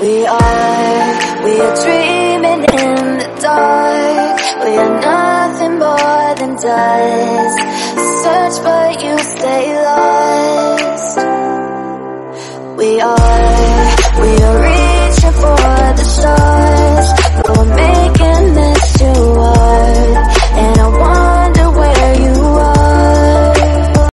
We are dreaming in the dark. We are nothing more than dust. Search but you stay lost.